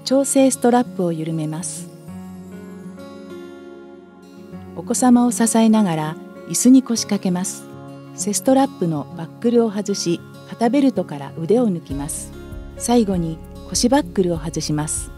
調整ストラップを緩めます。お子様を支えながら椅子に腰掛けます。背ストラップのバックルを外し、肩ベルトから腕を抜きます。最後に腰バックルを外します。